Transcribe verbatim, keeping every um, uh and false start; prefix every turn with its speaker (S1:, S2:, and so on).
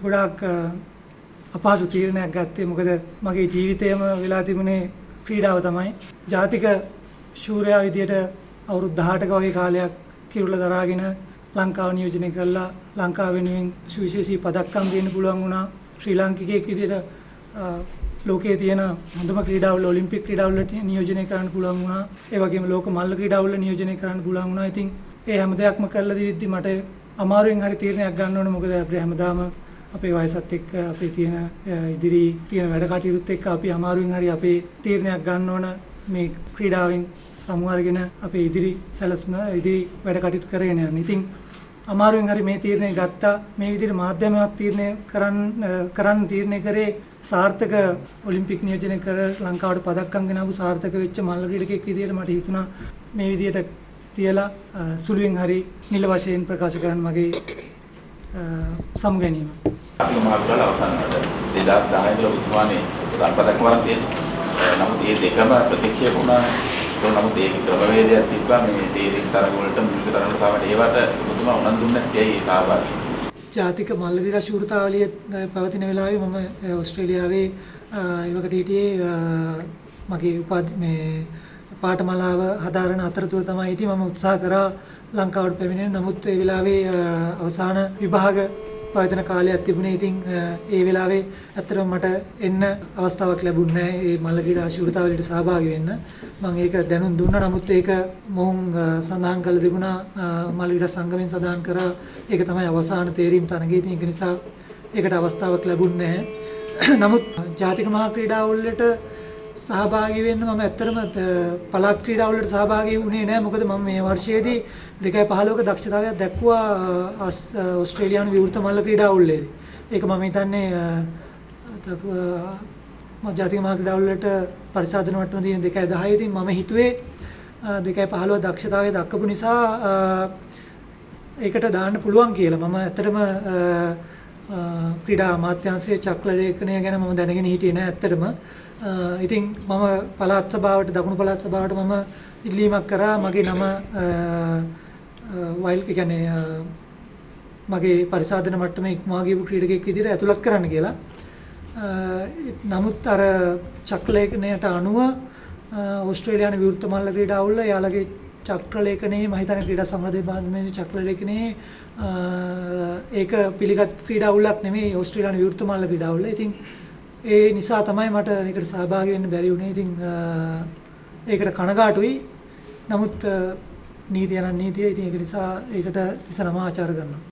S1: ගොඩාක් අපහසු තීරණයක් ගත්තේ. මොකද මගේ ජීවිතේම වෙලා තිබුණේ ක්‍රීඩාව තමයි. ජාතික ශූරයා විදියට අවුරුදු දහඅටක වගේ කාලයක් කිරුළ දරාගෙන ලංකාව නියෝජනය කළා. ලංකාව වෙනුවෙන් සුවිශේෂී පදක්කම් දෙන්න පුළුවන් වුණා. ශ්‍රී ලාංකිකයෙක් විදියට ලෝකයේ තියෙන හොඳම ක්‍රීඩාවල ඔලිම්පික් ක්‍රීඩාවලට නියෝජනය කරන්න පුළුවන් වුණා. ඒ වගේම ලෝක මල්ල ක්‍රීඩාවල නියෝජනය කරන්න පුළුවන් වුණා. ඉතින් ඒ හැම දෙයක්ම කරලා දිවිද්දි මට අමාරුවෙන් හරි තීරණයක් ගන්න ඕනේ. මොකද අපිට හැමදාම අපේ වයසත් එක්ක අපේ තියෙන ඉදිරි තියෙන වැඩ කටයුතුත් එක්ක අපි අමාරුවෙන් හරි අපේ තීරණයක් ගන්න ඕන මේ ක්‍රීඩාවෙන් සමු අරගෙන අපේ ඉදිරි සැලසුම ඉදිරි වැඩ කටයුතු කරගෙන යන්න. ඉතින් අමාරුවෙන් හරි මේ තීරණය ගත්තා. මේ විදිහට මාධ්‍යමයක් තීරණය කරන්න කරන්න තීරණය කරේ සාර්ථක ඔලිම්පික් නියෝජනය කර ලංකාවට පදක්කම් ගෙනාවු සාර්ථක වෙච්ච මල්ල ක්‍රීඩකයෙක් විදිහට මට හිතුණා මේ විදිහට තියලා සුළුවෙන් හරි නිල වශයෙන් ප්‍රකාශ කරන්න මගේ සමුගැනීම.
S2: අපි මාර්ගවල අවසන්කට දෙදාස් දහය වල උතුමානේ රන්පතක් වරන් තියෙනවා. නමුත් මේ දෙකම ප්‍රතික්ෂේප වුණා. නමුත් ඒක ක්‍රමවේදයක් තිබ්බා මේ තීරින් තරඟ වලට මුලික තරඟ වලට ඒවට උතුමා උනන් දුන්නේ නැත්තේ ඇයි ඒ සහභාගී?
S1: ජාතික මල්ල ක්‍රීඩා ශූරතාවලිය පවතින වෙලාවේ මම ඕස්ට්‍රේලියාවේ ඉවකට හිටියේ මගේ උපාධි මේ පාඨමාලාව හදාරන අතරතුර තමයි හිටියේ. මම උත්සාහ කරා ලංකාවට පැමිණෙන්න. නමුත් ඒ වෙලාවේ අවසාන විභාග පවතින කාලයක් තිබුණේ. ඉතින් ඒ වෙලාවේ ඇත්තටම මට එන්න අවස්ථාවක් ලැබුණේ නැහැ මේ මල්ල ක්‍රීඩා ශූරතාවලියට සහභාගී වෙන්න. මම ඒක දැනුම් දුන්නා. නමුත් ඒක මොහුන් සඳහන් කළ තිබුණා මල්ල ක්‍රීඩා සංගමයෙන් සඳහන් කරා ඒක තමයි අවසාන තේරීම් තරඟය. ඉතින් ඒක නිසා ඒකට අවස්ථාවක් ලැබුණේ නැහැ. නමුත් ජාතික මහා ක්‍රීඩාවලට සහභාගී වෙන්න මම ඇත්තටම පළාත් ක්‍රීඩාවලට සහභාගී වුණේ නැහැ. මොකද මම මේ වර්ෂයේදී දෙකයි පහළොවක දක්ෂතාවයක් දැක්වුවා ඕස්ට්‍රේලියානු විවෘත මල්ල ක්‍රීඩාවලදී. ඒක මම හිතන්නේ මම ජාතික මහා ක්‍රීඩාවලට පරිසාදන මට්ටම තියෙන දෙකයි දහය. ඉතින් මම හිතුවේ දෙකයි පහළොව දක්ෂතාවය දක්වපු නිසා ඒකට දාන්න පුළුවන් කියලා. මම ඇත්තටම ක්‍රීඩා අමාත්‍යාංශයේ චක්‍ර ලේඛනය ගැන මම දැනගෙන හිටියේ නෑ ඇත්තටම. ඉතින් මම පළාත් සභාවට දකුණු පළාත් සභාවට මම ඉල්ලීමක් කරා මගේ නම වයිල් කියන්නේ මගේ පරිසාදන මට්ටමේ ඉක්මවා ගියපු ක්‍රීඩකයෙක් විදිහට ඇතුළත් කරන්න කියලා. නමුත් අර චක්‍ර ලේඛනයට අනුව ඕස්ට්‍රේලියානු විවෘත මල්ල ක්‍රීඩාවල යාළගේ චක්‍ර ලේඛනයේ මම හිතන්නේ ක්‍රීඩා සංවර්ධන විභාගයේ චක්‍ර ලේඛනයේ ඒක පිළිගත් ක්‍රීඩාවලක් නෙමෙයි ඕස්ට්‍රේලියානු විවෘත මල්ල ක්‍රීඩාවල. ඉතින් ඒ නිසා තමයි මට මේකට සහභාගී වෙන්න බැරි වුණේ. ඉතින් ඒකට කනගාටුයි. නමුත් නීතිය නම් නීතිය. ඉතින් ඒක නිසා ඒකට විසනම ආචාර කරනවා.